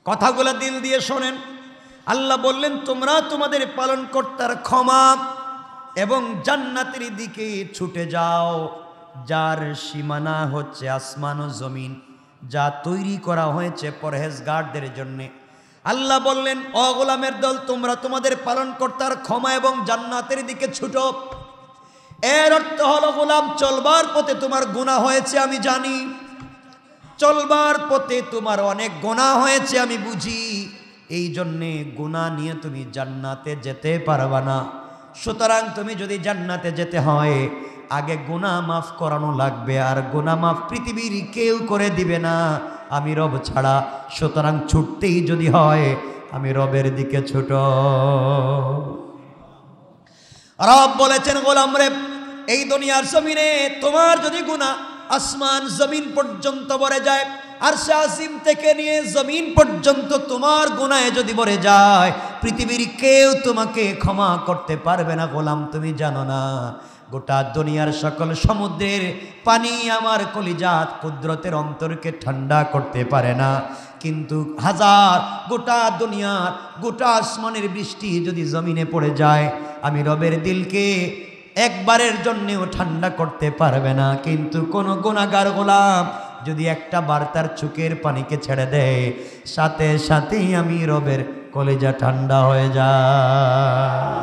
কথাগুলো দিল দিয়ে শোনেন। আল্লাহ বললেন তোমরা তোমাদের পালনকর্তার ক্ষমা এবং জান্নাতের দিকে ছুটে যাও, যার সীমানা হচ্ছে আসমান ও জমিন, যা তৈরি করা হয়েছে পরহেজগারদের জন্য। আল্লাহ বললেন ও গোলামের দল, তোমরা তোমাদের পালনকর্তার ক্ষমা এবং জান্নাতের দিকে ছুটো। এর অর্থ হলো গোলাম, চলবার পথে তোমার গুনাহ হয়েছে আমি জানি, চলবার পথে তোমার অনেক গুনাহ হয়েছে আমি বুঝি, এই জন্যে গুনাহ নিয়ে তুমি জান্নাতে যেতে পারবা না। সুতরাং তুমি যদি জান্নাতে যেতে হয় আগে গুনাহ মাফ করানো লাগবে, আর গুনাহ মাফ পৃথিবীর কেউ করে দিবে না আমি রব ছাড়া। সুতরাং ছুটতেই যদি হয় আমি রবের দিকে ছুট। রব বলেছেন গোলাম রে, এই দুনিয়ার জমিনে তোমার যদি গুনাহ আসমান জমিন পর্যন্ত ভরে যায়, আরশে আজিম থেকে নিয়ে জমিন পর্যন্ত তোমার গুনাহে যদি ভরে যায়, পৃথিবীর কেউ তোমাকে ক্ষমা করতে পারবে না। গোলাম তুমি জানো না, গোটা দুনিয়ার সকল সমুদ্রের পানি আমার কলিজাত কুদরতের অন্তরকে ঠান্ডা করতে পারে না, কিন্তু গোটা দুনিয়ার গোটা আসমানের বৃষ্টি যদি জমিনে পড়ে যায়, আমি রবের দিলকে একবারের জন্যেও ঠান্ডা করতে পারবে না। কিন্তু কোন গুনাহগার গোলাম যদি একটা বার তার চোখের পানিকে ছেড়ে দেয়, সাথে সাথেই আমি রবের কলিজা ঠান্ডা হয়ে যায়।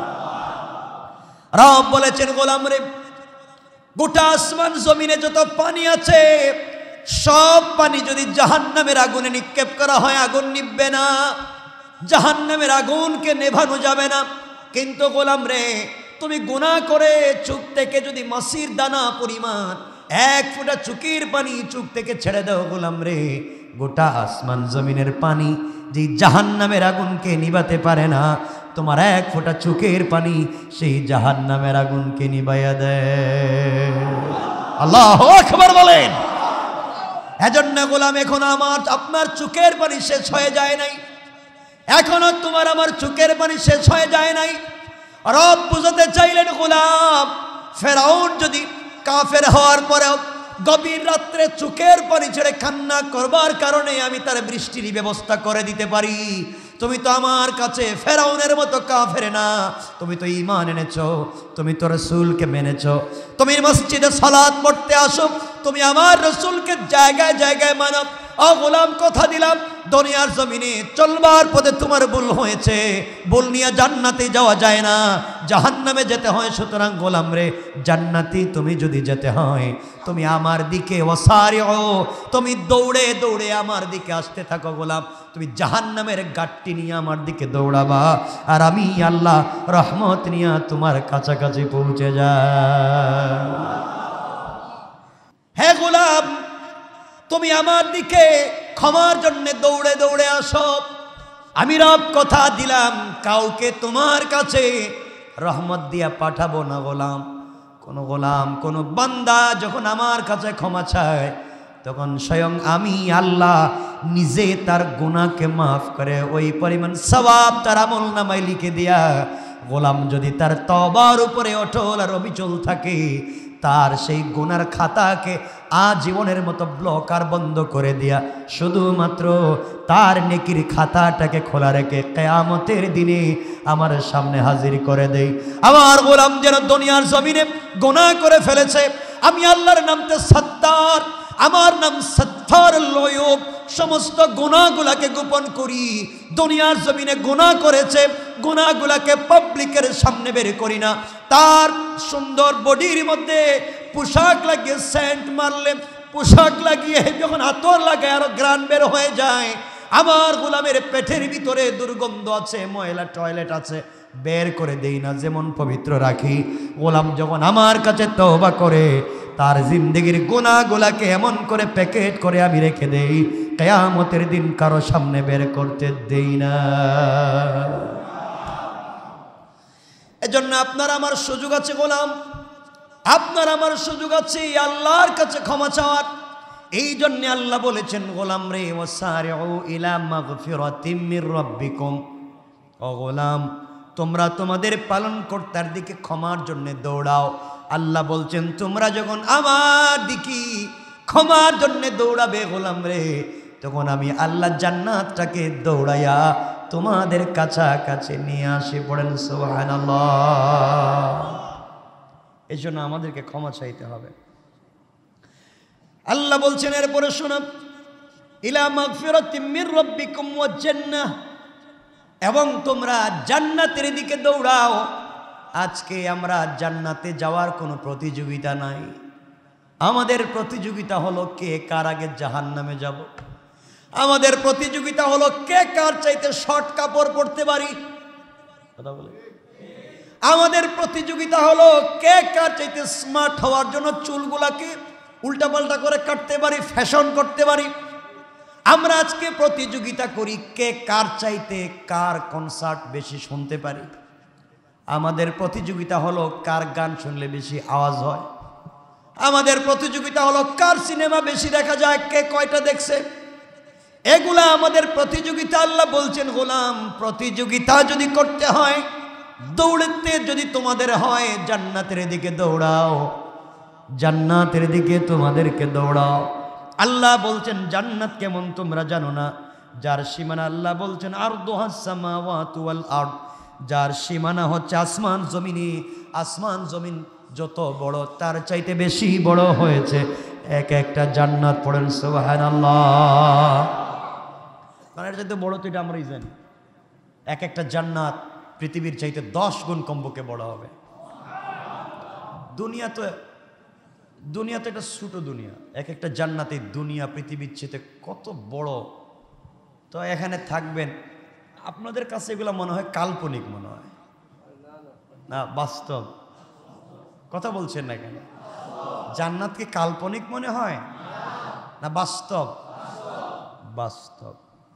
রব বলেছেন গোলাম রে, গোটা আসমান জমিনে যত পানি আছে সব পানি যদি জাহান্নামের আগুনে নিক্ষেপ করা হয় আগুন নিভবে না, জাহান্নামের আগুনকে নেভানো যাবে না। কিন্তু গোলাম রে, তুমি গুনাহ করে চোখ থেকে যদি মাছির দানা পরিমাণ এক ফোঁটা চোখের পানি চোখ থেকে ছেড়ে দাও গোলাম রে, গোটা আসমান জমিনের পানি যে জাহান্নামের আগুনকে নিভাতে পারে না, তোমার এক ফোঁটা চোখের পানি সেই জাহান্নামের আগুনকে নিভাইয়া দেয়। আল্লাহু আকবার বলেন। এজন্য গোলাম, এখন আপনার চোখের পানি শেষ হয়ে যায় নাই, এখনো তোমার আমার চোখের পানি শেষ হয়ে যায় নাই। রব বুঝাতে চাইলেন গোলাম, ফেরাউন যদি কাফের হওয়ার পরেও গভীর রাত্রে চোখের পানি ছেড়ে কান্না করবার কারণে আমি তার বৃষ্টির ব্যবস্থা করে দিতে পারি, তুমি তো আমার কাছে ফেরাউনের মতো কাফের না, তুমি তো ঈমান এনেছো, তুমি তো রাসূলকে মেনেছো, তুমি মসজিদে সালাত পড়তে আসো, তুমি আমার রাসূলকে জায়গায় জায়গায় মানো। ও গোলাম, কথা দিলাম দুনিয়ার জমিনে চলবার পথে তোমার ভুল হয়েছে, ভুল নিয়ে জান্নাতে যাওয়া যায় না, জাহান্নামে যেতে হয়। সুতরাং গোলাম রে, জান্নাতে তুমি যদি যেতে হয় তুমি আমার দিকে ওয়াসারিউ, তুমি দৌড়ে দৌড়ে আমার দিকে আসতে থাকো গোলাম, তুমি জাহান্নামের গাট্টি নিয়ে আমার দিকে দৌড়াবা, আর আমি আল্লাহ রহমত নিয়ে তোমার কাছাকাছি পৌঁছে যাই। হে গোলাম, তুমি আমার দিকে ক্ষমার জন্য দৌড়ে দৌড়ে আসো। আমি রব কথা দিলাম কাউকে তোমার কাছে রহমত দিয়া পাঠাবো না গোলাম। কোন বান্দা যখন আমার কাছে ক্ষমা চায়, তখন স্বয়ং আমি আল্লাহ নিজে তার গুনাহকে মাফ করে ওই পরিমাণ সওয়াব তার আমলনামায় লিখে দিয়া, গোলাম যদি তার তওবার উপরে অটল আর অবিচল থাকে, তার সেই গুনার খাতাকে আজীবনের মতো ব্লক আর বন্ধ করে দিয়া শুধুমাত্র তার নেকির খাতাটাকে খোলা রেখে কিয়ামতের দিনে আমার সামনে হাজির করে দেই। আমার গোলাম যেন দুনিয়ার জমিনে গুনাহ করে ফেলেছে, আমি আল্লাহর নামতে সত্তার, আমার নাম সত্তারুল উয়ুব, সমস্ত গুনাহগুলাকে গোপন করি। দুনিয়ার জমিনে গুনাহ করেছে, গুনাহগুলাকে পাবলিকের সামনে বের করি না। তার সুন্দর বডির মধ্যে পোশাক লাগিয়ে সেন্ট মারলে, পোশাক লাগিয়ে যখন আতর লাগায় আরো গ্রান বের হয়ে যায়, আমার গোলামের পেটের ভিতরে দুর্গন্ধ আছে, ময়লা টয়লেট আছে, বের করে দেই না, যেমন পবিত্র রাখি। গোলাম যখন আমার কাছে তওবা করে, তার জিন্দেগির গুনাহগুলাকে এমন করে প্যাকেট করে আমি রেখে দেই, কিয়ামতের দিন কারো সামনে বের করতে দেই না। এজন্য আপনার আমার সুযোগ আছে গোলাম, আপনার আমার সুযোগ আছে আল্লাহর কাছে ক্ষমা চাওয়ার। এই জন্য আল্লাহ বলেছেন গোলাম রে, ওয়াসারিউ ইলা মাগফিরাতিম মির রাব্বিকুম, ও গোলাম তোমরা তোমাদের পালনকর্তার দিকে ক্ষমার জন্য দৌড়াও। আল্লাহ বলছেন তোমরা যখন আমার দিকে ক্ষমার জন্য দৌড়াবে গোলাম রে, তখন আমি আল্লাহ জান্নাতটাকে দৌড়াইয়া তোমাদের কাছাকাছি নিয়ে আসি। পড়েন সুবহানাল্লাহ। এই জন্য আমাদেরকে ক্ষমা চাইতে হবে। আল্লাহ বলছেন এরপরে শোনো, ইলা মাগফিরাতিম মির রাব্বিকুম ওয়া জান্নাহ, এবং তোমরা জান্নাতের দিকে দৌড়াও। আজকে আমরা জান্নাতে যাওয়ার কোনো প্রতিযোগিতা নাই, আমাদের প্রতিযোগিতা হলো কে কার আগে জাহান্নামে যাব। আমাদের প্রতিযোগিতা হলো কে কার চাইতে শর্ট কাপড় পরতে পারি। কথা বলে, আমাদের প্রতিযোগিতা হলো কে কার চাইতে স্মার্ট হওয়ার জন্য চুলগুলাকে উল্টাপাল্টা করে কাটতে পারি, ফ্যাশন করতে পারি। আমরা আজকে প্রতিযোগিতা করি কে কার চাইতে কার কনসার্ট বেশি শুনতে পারি। আমাদের প্রতিযোগিতা হলো কার গান শুনলে বেশি আওয়াজ হয়। আমাদের প্রতিযোগিতা হলো কার সিনেমা বেশি দেখা যায়, কে কয়টা দেখছে। এগুলা আমাদের প্রতিযোগিতা। আল্লাহ বলছেন, গোলাম, প্রতিযোগিতা যদি করতে হয়, দৌড়তে যদি তোমাদের হয়, জান্নাতের দিকে দৌড়াও, জান্নাতের দিকে তোমাদেরকে দৌড়াও। আল্লাহ বলছেন জান্নাত কেমন তোমরা জানো না, যার সীমানা, আল্লাহ বলছেন আরদুহাস সামাওয়াতু ওয়াল আরদ, যার সীমানা হচ্ছে আসমান জমিনে। আসমান জমিন যত বড় তার চাইতে বেশি বড় হয়েছে এক একটা জান্নাত। পড়েন সুবহানাল্লাহ। মানে এর চাইতে বড় তো এটা আমরাই জানি। এক একটা জান্নাত পৃথিবীর চাইতে 10 গুণ কমপক্ষে বড় হবে। দুনিয়া তো একটা ছোট দুনিয়া, এক একটা জান্নাতে দুনিয়া পৃথিবীর চাইতে কত বড়। তো এখানে থাকবেন, আপনাদের কাছে এগুলো মনে হয় কাল্পনিক, মনে হয় না বাস্তব। কথা বলছেন না কেন? জান্নাত কি কাল্পনিক মনে হয় না বাস্তব? বাস্তব।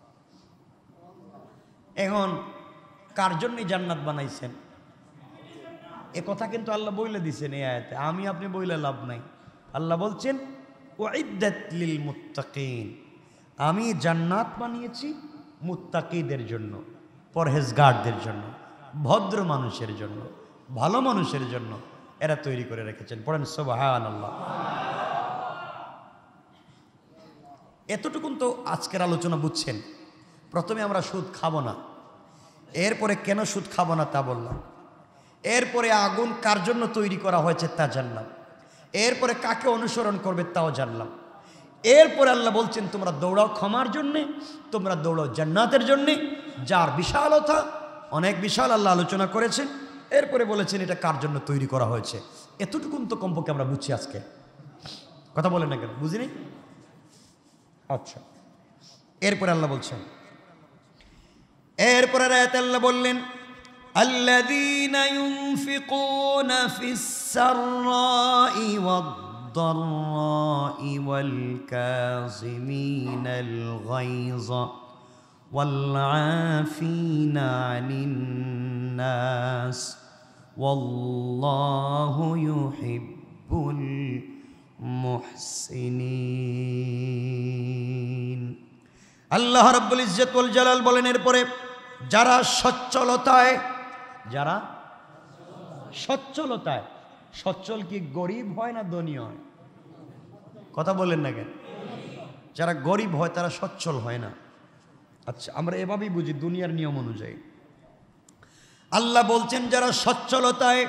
এখন কার জন্যই জান্নাত বানাইছেন এ কথা কিন্তু আল্লাহ বইলে দিছেন এই আয়াতে, আমি আপনি বইলে লাভ নাই। আল্লাহ বলছেন উইদ্দাত লিল মুত্তাকিন, আমি জান্নাত বানিয়েছি মুত্তাকিদের জন্য, পরহেজগারদের জন্য, ভদ্র মানুষের জন্য, ভালো মানুষের জন্য এরা তৈরি করে রেখেছেন। পড়েন সুবহানাল্লাহ। এতটুকুন তো আজকের আলোচনা বুঝছেন। প্রথমে আমরা সুদ খাবো না, এরপরে কেন সুদ খাবো না তা বললাম, এরপরে আগুন কার জন্য তৈরি করা হয়েছে তা জানলাম, এরপরে কাকে অনুসরণ করবে তাও জানলাম। এরপরে আল্লাহ বলছেন তোমরা দৌড়াও ক্ষমার জন্যে, তোমরা দৌড়াও জান্নাতের জন্যে, যার বিশালতা অনেক বিশাল আল্লাহ আলোচনা করেছেন। এরপরে বলেছেন এটা কার জন্য তৈরি করা হয়েছে। এতটুকুন তো কমপক্ষে আমরা বুঝছি আজকে। কথা বলেন না কেন? বুঝিনি? আচ্ছা, এরপরে আল্লাহ বলছেন, এরপরে আয়াতে আল্লাহ বললেন আল্লাযীনা ইউনফিকুনা ফিস সাররাই ওয়াদ-দাররাই ওয়াল কাযিমিনাল গায়যা ওয়াল আফিনা আনিন নাস ওয়াল্লাহু ইউহিব্বুল মুহসিনিন। আল্লাহ রাব্বুল ইজ্জত ওয়াল জালাল বলেন এরপরে, যারা সচ্ছলতায়, যারা সচ্ছলতায়, সচ্ছল কি গরিব হয় না ধনী হয়? কথা বলেন না কেন? যারা গরিব হয় তারা সচ্ছল হয় না। আচ্ছা, আমরা এভাবেই বুঝি দুনিয়ার নিয়ম অনুযায়ী। আল্লাহ বলছেন যারা সচ্ছলতায়,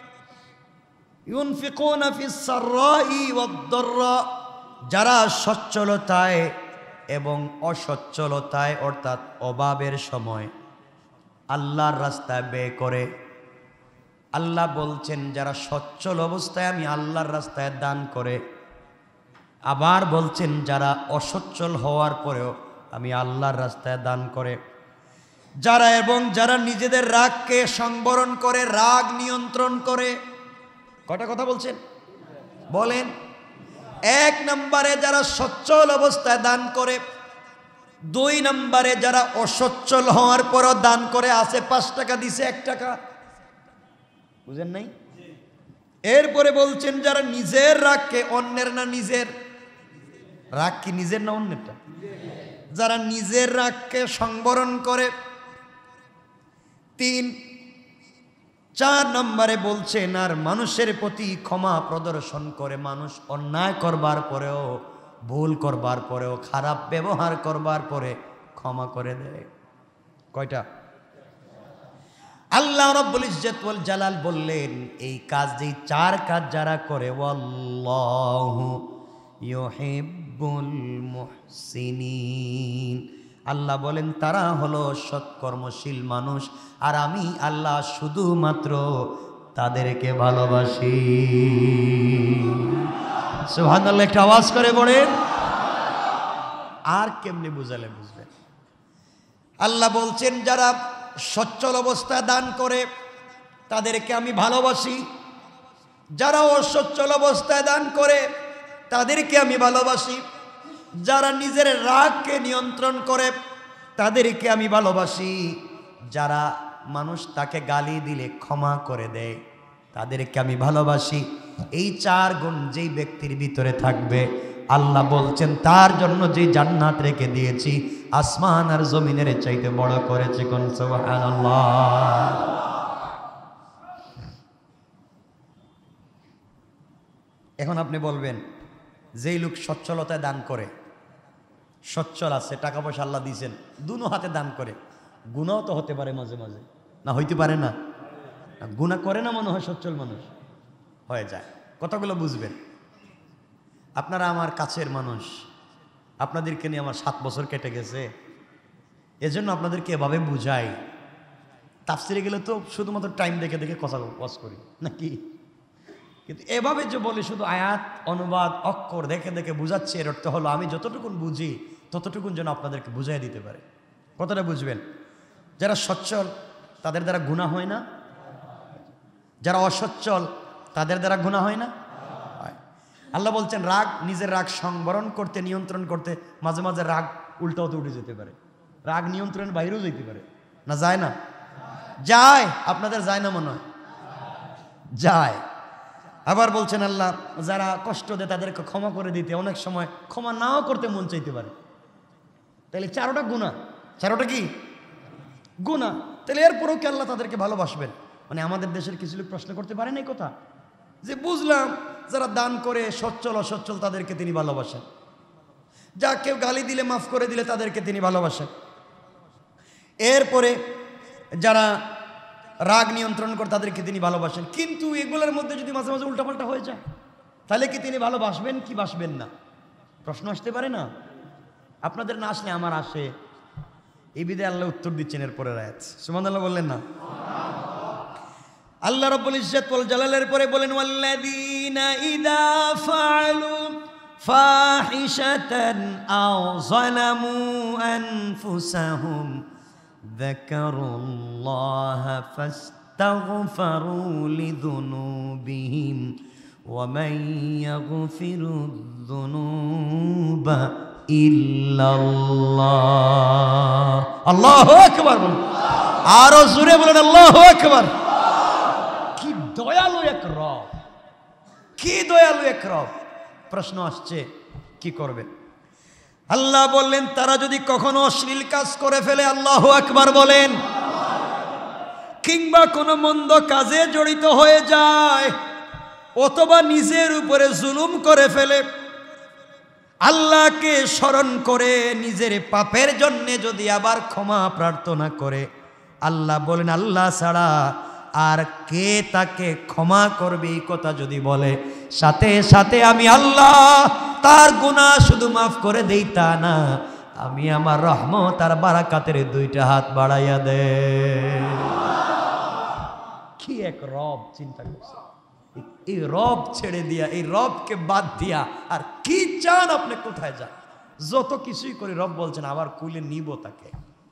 ইউনফিকুনা ফিস সাররাই ওয়াদ-দাররা, যারা সচ্ছলতায় এবং অসচ্ছলতায় অর্থাৎ অভাবের সময় আল্লাহর রাস্তায় ব্যয় করে। আল্লাহ বলছেন যারা সচ্ছল অবস্থায় আমি আল্লাহর রাস্তায় দান করে, আবার বলছেন যারা অসচ্ছল হওয়ার পরেও আমি আল্লাহর রাস্তায় দান করে। যারা এবং যারা নিজেদের রাগকে সংবরণ করে, রাগ নিয়ন্ত্রণ করে। কটা কথা বলছেন? বলেন। 1 নম্বরে যারা সচ্ছল অবস্থায় দান করে, 2 নম্বরে যারা অসচ্ছল হওয়ার পরও দান করে। আছে 5 টাকা দিছে 1 টাকা, বুঝেন নাই? এরপরে বলছেন যারা নিজের রাগকে, অন্যের না নিজের রাগ, কি নিজের না অন্যেরটা? যারা নিজের রাগকে সংবরণ করে। 3, 4 নম্বরে বলছেন আর মানুষের প্রতি ক্ষমা প্রদর্শন করে। মানুষ অন্যায় করবার পরেও ভুল করবার পরেও, খারাপ ব্যবহার করবার পরে ক্ষমা করে দেয়। কয়টা? আল্লাহ রাব্বুল ইজ্জত ওয়াল জালাল বললেন এই কাজ, যেই 4 কাজ যারা করে, ওয়াল্লাহু ইউহিব্বুল মুহসিনিন, আল্লাহ বলেন তারা হলো সৎকর্মশীল মানুষ, আর আমি আল্লাহ শুধুমাত্র তাদেরকে ভালোবাসি। সুবহানাল্লাহ, একটা আওয়াজ করে বলেন। আর কেমনে বুঝালে বুঝবেন? আল্লাহ বলছেন যারা সচ্ছল অবস্থায় দান করে তাদেরকে আমি ভালোবাসি, যারা অসচ্ছল অবস্থায় দান করে তাদেরকে আমি ভালোবাসি, যারা নিজের রাগকে নিয়ন্ত্রণ করে তাদেরকে আমি ভালোবাসি, যারা মানুষ তাকে গালি দিলে ক্ষমা করে দেয় তাদেরকে আমি ভালোবাসি। এই 4 গুণ যেই ব্যক্তির ভিতরে থাকবে, আল্লাহ বলছেন তার জন্য যে জান্নাত রেখে দিয়েছি আসমান আর জমিনের চাইতে বড় করেছে। কোন সুবহানাল্লাহ। এখন আপনি বলবেন যেই লোক সচ্ছলতায় দান করে, সচ্ছল আছে, টাকা পয়সা আল্লাহ দিয়েছেন, দুনো হাতে দান করে, গুনাহ তো হতে পারে মাঝে মাঝে, না হইতে পারে না? গুনাহ করে না মনে হয় সচ্ছল মানুষ? হয়ে যায়। কথাগুলো বুঝবেন। আপনারা আমার কাছের মানুষ, আপনাদেরকে নিয়ে আমার 7 বছর কেটে গেছে, এজন্য আপনাদেরকে এভাবে বুঝাই। তাফসিরে গেলে তো শুধুমাত্র টাইম দেখে দেখে কথা ওয়াজ করি নাকি, কিন্তু এভাবে যে বলি শুধু আয়াত অনুবাদ অক্ষর দেখে দেখে বুঝাচ্ছি, এর অর্থ হলো আমি যতটুকুন বুঝি ততটুকুন যেন আপনাদেরকে বুঝাই দিতে পারে। কতটা বুঝবেন? যারা সচ্ছল তাদের দ্বারা গুনাহ হয় না, যারা অসচ্ছল তাদের দ্বারা গুনাহ হয় না। আল্লাহ বলছেন রাগ, নিজের রাগ সংবরণ করতে, নিয়ন্ত্রণ করতে মাঝে মাঝে রাগ উল্টাতে উঠে যেতে পারে, রাগ নিয়ন্ত্রণের বাইরেও যেতে পারে। না যায় না? যায়। আপনাদের যায় না মনে হয়? যায়। আবার বলছেন আল্লাহ যারা কষ্ট দেয় তাদেরকে ক্ষমা করে দিতে, অনেক সময় ক্ষমা নাও করতে মন চাইতে পারে। তাহলে 4টা গুনাহ, 4টা কি গুনাহ, তাহলে এরপরও কি আল্লাহ তাদেরকে ভালোবাসবেন? মানে আমাদের দেশের কিছু লোক প্রশ্ন করতে পারেন এই কথা, যে বুঝলাম যারা দান করে সচ্ছল অসচ্ছল তাদেরকে তিনি ভালোবাসেন, যা কেউ গালি দিলে মাফ করে দিলে তাদেরকে তিনি ভালোবাসেন, এরপরে যারা রাগ নিয়ন্ত্রণ করে তাদেরকে তিনি ভালোবাসেন, কিন্তু এগুলোর মধ্যে যদি মাঝে মাঝে উল্টাপাল্টা হয়ে যায় তাহলে কি তিনি ভালোবাসবেন কি বাসবেন না? প্রশ্ন আসতে পারে না? আপনাদের না আসলে আমার আসে, এই বিধায় আল্লাহ উত্তর দিচ্ছেন এরপরে আয়াত। সুবহানাল্লাহ বললেন না? আল্লাহ রাব্বুল ইজ্জত ওয়াল জালালের পরে বলেন ওয়াল্লাযীনা ইযা ফাআলু ফাহিশাতান আও যালামু আনফুসাহুম যাকারুল্লাহা ফাস্তাগফারু লিযুনুবিহিম ওয়া মান ইয়াগফিরুয যুনুবা ইল্লাল্লাহ। আল্লাহু আকবার বলুন, আরো জোরে বলেন আল্লাহু আকবার। কি দয়ালু এক রব, কি দয়ালু এক রব। প্রশ্ন আসছে কি করবে? আল্লাহ বললেন তারা যদি কখনো অশ্লীল কাজ করে ফেলে, আল্লাহু আকবার বলেন, কিংবা কোনো মন্দ কাজে জড়িত হয়ে যায়, অথবা নিজের উপরে জুলুম করে ফেলে, আল্লাহকে স্মরণ করে নিজের পাপের জন্য যদি আবার ক্ষমা প্রার্থনা করে, আল্লাহ বলেন আল্লাহ ছাড়া আর কে তাকে ক্ষমা করবে, এই কথা যদি বলে, সাথে সাথে আমি আল্লাহ তার গুনাহ শুধু মাফ করে দেই তা না, আমি আমার রহমত আর বারাকাতের 2টা হাত বাড়াইয়া দে। কি এক রব! চিন্তা করছে, এই রব ছেড়ে দিয়া, এই রবকে বাদ দিয়া আর কি চান আপনি? কোথায় যান? যত কিছুই করে রব বলছেন আবার কুলে নিব তাকে।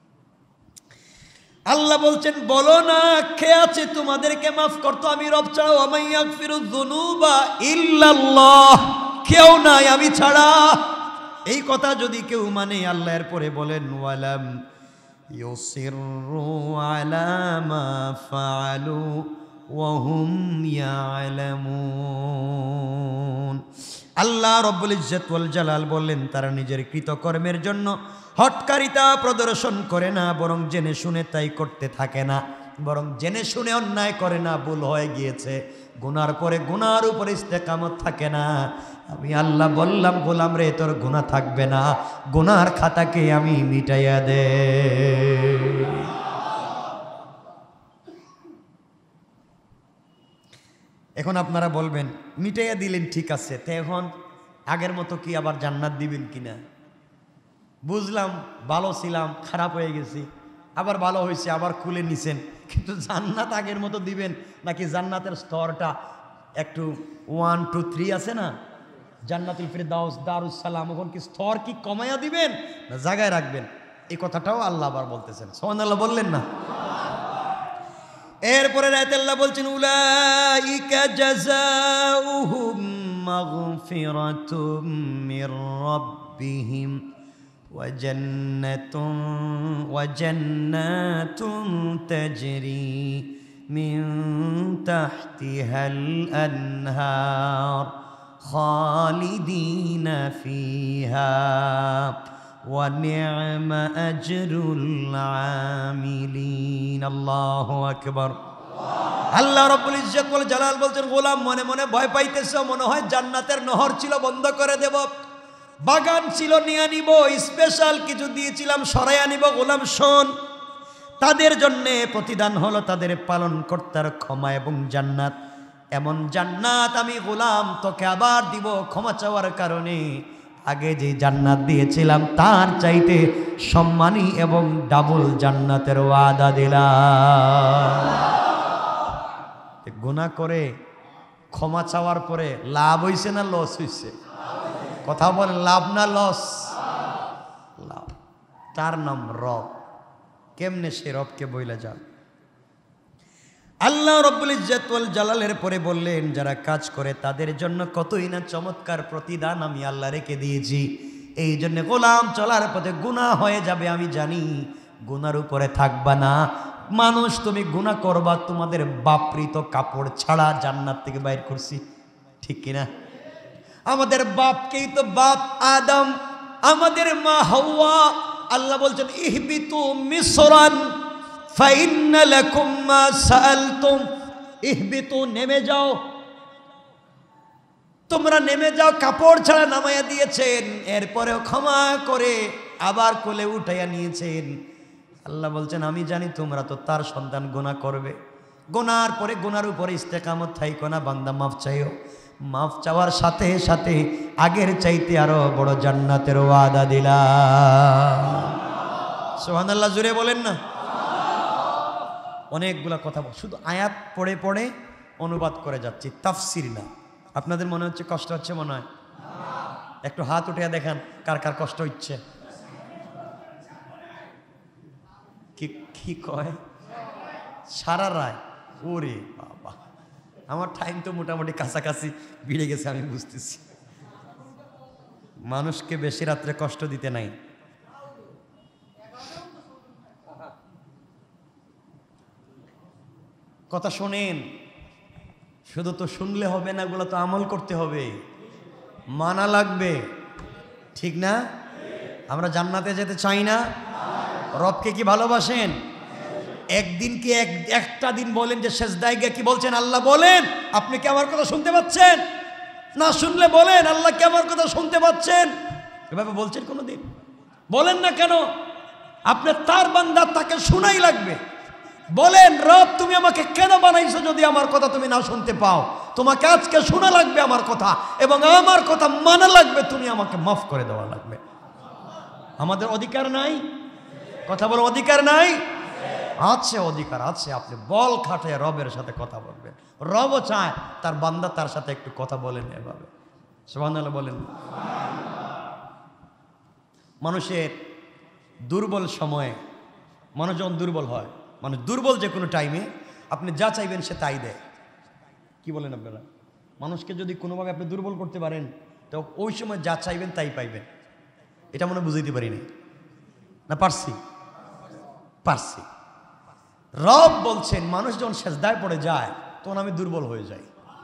আল্লাহ বলছেন বলো না কে আছে তোমাদেরকে মাফ করতো আমি রব ছাড়া? ওয়া মান ইয়াগফিরুয যুনুবা ইল্লাল্লাহ, কেউ নাই আমি ছাড়া। এই কথা যদি কেউ মানে, আল্লাহ এর পরে বলেন ওয়ালাম ইউসিররু আলা মা ফাআলু ওয়া হুম ইয়ালামুন। আল্লাহ রাব্বুল ইজ্জত ওয়াল জালাল বললেন তারা নিজের কৃতকর্মের জন্য হটকারিতা প্রদর্শন করে না, বরং জেনে শুনে তাই করতে থাকে না, বরং জেনে শুনে অন্যায় করে না, ভুল হয়ে গিয়েছে গুনার পরে গুনার উপরে ইস্তেকামত থাকে না। আমি আল্লাহ বললাম গোলাম রে তোর গুনাহ থাকবে না, গুনার খাতাকে আমি মিটাইয়া দে। এখন আপনারা বলবেন মিটাইয়া দিলেন ঠিক আছে, তো এখন আগের মতো কি আবার জান্নাত দিবেন কিনা? বুঝলাম ভালো ছিলাম, খারাপ হয়ে গেছি, আবার ভালো হয়েছে, আবার খুলে নিছেন, কিন্তু জান্নাত আগের মতো দিবেন নাকি জান্নাতের স্তরটা একটু 1 2 3 আছে না, জান্নাতুল ফিরদাউস, দারুস সালাম, এখন কি স্তর কি কমাইয়া দিবেন না জায়গায় রাখবেন? এই কথাটাও আল্লাহ আবার বলতেছেন। সুবহানাল্লাহ বললেন না? এরপরে রাতে আল্লাহ বলছেন উলাইকা জাযাউহুম মাগফিরাতুম মির রাব্বিহিম وجنات تجري من تحتها الأنهار خالدين فيها ونعم أجر العاملين الله أكبر। আল্লাহ রাব্বুল ইজ্জত ওয়াল জালাল বলছেন গোলাম মনে মনে ভয় পাইতেছো, মনে হয় জান্নাতের নহর ছিল বন্ধ করে দেব, বাগান ছিল নিয়ে নিব, স্পেশাল কিছু দিয়েছিলাম সরাইয়া নিব। গোলাম শোন, তাদের জন্যে প্রতিদান হলো তাদের পালন কর্তার ক্ষমা এবং জান্নাত। এমন জান্নাত আমি গোলাম তোকে আবার দিব ক্ষমা চাওয়ার কারণে। আগে যে জান্নাত দিয়েছিলাম তার চাইতে সম্মানী এবং ডাবল জান্নাতের ওয়াদা দিলাম। গুনাহ করে ক্ষমা চাওয়ার পরে লাভ হইছে না লস হইছে? কথা বলেন, লাভ না লস? লাভ। তার নাম রব। কেমনে সে রবকে বইলা যান? আল্লাহ রাব্বুল ইজ্জত ওয়াল জালালের পরে বললেন যারা কাজ করে তাদের জন্য কতই না চমৎকার প্রতিদান আমি আল্লাহ রেখে দিয়েছি। এই জন্য গোলাম চলার পথে গুনাহ হয়ে যাবে আমি জানি, গুনার উপরে থাকবা না। মানুষ তুমি গুনাহ করবা, তোমাদের বাপৃত কাপড় ছাড়া জান্নাত থেকে বাইর করছি, ঠিক কিনা? আমাদের বাপকেই তো বাপ আদম, আমাদের মা হাওয়া। আল্লাহ বলছেন ইহবিতু মিসরান ফাইন্না লাকুম মা সাআলতুম। ইহবিতু নেমে যাও, তোমরা নেমে যাও। কাপড় ছাড়া নামাইয়া দিয়েছেন, এরপরেও ক্ষমা করে আবার কোলে উঠাইয়া নিয়েছেন। আল্লাহ বলছেন আমি জানি তোমরা তো তার সন্তান গুনাহ করবে, গুনার পরে গুনার উপরে ইস্তেকামত থাইকো না, বান্দা মাফ চাইও। মাফ চাওয়ার সাথে সাথে আগের চাইতে আরো বড় জান্নাতের ওয়াদা দিলাম। সুবহানাল্লাহ জুড়ে বলেন না? অনেকগুলা কথা শুধু আয়াত পড়ে পড়ে অনুবাদ করে যাচ্ছি, তাফসির না। আপনাদের মনে হচ্ছে কষ্ট হচ্ছে? মনে হয় একটু হাত উঠিয়ে দেখান কার কার কষ্ট হচ্ছে। কি কয় সারা রায়? ওরে বাবা, আমার টাইম তো মোটামুটি কাছাকাছি ভিড়ে গেছে, আমি বুঝতেছি। মানুষকে বেশি রাত্রে কষ্ট দিতে নাই। কথা শোনেন, শুধু তো শুনলে হবে না, এগুলো তো আমল করতে হবে, মানা লাগবে, ঠিক না? আমরা জান্নাতে যেতে চাই না? রবকে কি ভালোবাসেন? একদিন কি একটা দিন বলেন যে সেজদায় গিয়ে কি বলছেন? আল্লাহ বলেন আপনি কি আমার কথা শুনতে পাচ্ছেন? না শুনলে বলেন আল্লাহ কি আমার কথা শুনতে পাচ্ছেন? এভাবে বলছেন কোনোদিন? বলেন না কেন? আপনি তার বান্দা, তাকে শোনাই লাগবে। বলেন রব তুমি আমাকে কেন বানাইছো যদি আমার কথা তুমি না শুনতে পাও? তোমাকে আজকে শোনা লাগবে আমার কথা, এবং আমার কথা মানা লাগবে, তুমি আমাকে মাফ করে দেওয়া লাগবে। আমাদের অধিকার নাই? কথা বলো, অধিকার নাই? আছে, অধিকার আছে। আপনি বল খাটায় রবের সাথে কথা বলবেন। রবও চায় তার বান্দা তার সাথে একটু কথা বলেন এভাবে। সুবহানাল্লাহ বলেন। মানুষের দুর্বল সময়ে, মানুষ যখন দুর্বল হয়, মানুষ দুর্বল যে কোনো টাইমে আপনি যা চাইবেন সে তাই দেয়। কি বলেন আপনারা? মানুষকে যদি কোনোভাবে আপনি দুর্বল করতে পারেন তো ওই সময় যা চাইবেন তাই পাইবেন। এটা মনে বুঝাইতে পারিনি না? পারছি? পারছি। রব বলছেন মানুষ যখন সেজদায় পড়ে যায় তখন আমি দুর্বল হয়ে যাই,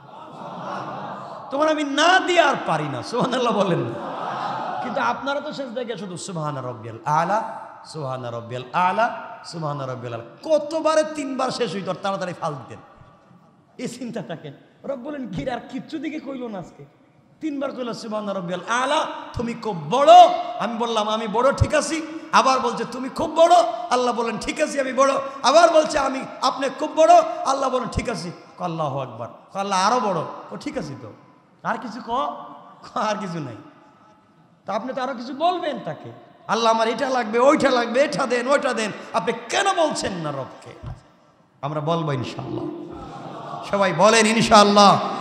তখন আমি না দিয়ে আর পারি না। সুবহানাল্লাহ বলেন না? কিন্তু আপনারা তো সেজদায় গিয়ে শুধু সুবহানা রাব্বিয়াল আলা, সুবহানা রাব্বিয়াল আলা, সুবহানা রাব্বিয়াল আলা, কতবারে 3 বার শেষ হইতো আর তাড়াতাড়ি ফাল দিতেন। এই চিন্তা থাকেন রব বলেন কি আর কিচ্ছু দিকে কইল না আজকে, তিনবার কইল সুবহান রাব্বিয়াল আলা, তুমি খুব বড়। আমি বললাম আমি বড়, ঠিক আছি। আবার বলছে তুমি খুব বড়, আল্লাহ বলেন ঠিক আছে আমি বড়। আবার বলছে আপনি খুব বড়, আল্লাহ বলেন ঠিক আছে। আল্লাহু আকবার, আল্লাহ আরো বড়। ও ঠিক আছে, তো আর কিছু আর কিছু নাই, তা আপনি তো আরো কিছু বলবেন তাকে, আল্লাহ আমার এটা লাগবে ওইটা লাগবে, এটা দেন ওইটা দেন, আপনি কেন বলছেন না রবকে? আমরা বলবো ইনশাআল্লাহ, সবাই বলেন ইনশাআল্লাহ।